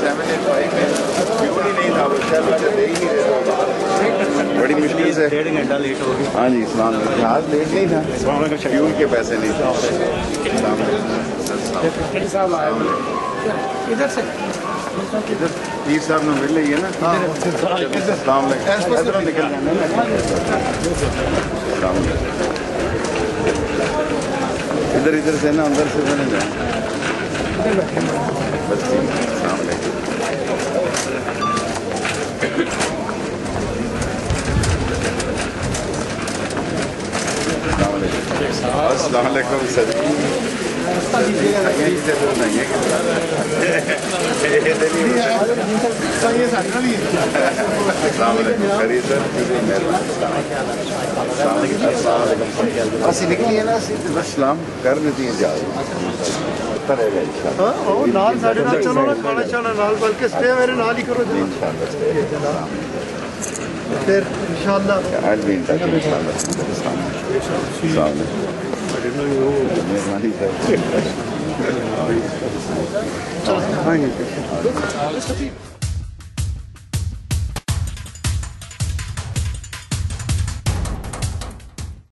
بڑی مشکل سے 1.5 گھنٹہ لیٹ ہو گئی. ہاں جی السلام علیکم. جہاز لیٹ نہیں تھا, فیول کے پیسے نہیں تھے. السلام علیکم. ادھر سے ادھر پیر صاحب نے مل رہی ہے نا. السلام علیکم. ادھر نکل جانا. السلام علیکم. ادھر سے نا اندر سے نہیں جائیں. بس ٹھیک. السلام علیکم. السلام علیکم سر. السلام علیکم خیریت سر. بس نکلی ہے نا بس سلام کر دیتی ہیں. جاؤ نال ساڑھے نال چلو نا کھانا چانا نال بلکہ اسٹے میرے نال ہی کرو پھر انشاءاللہ. آج بھی انشاءاللہ. السلام علیکم. مہربانی سر.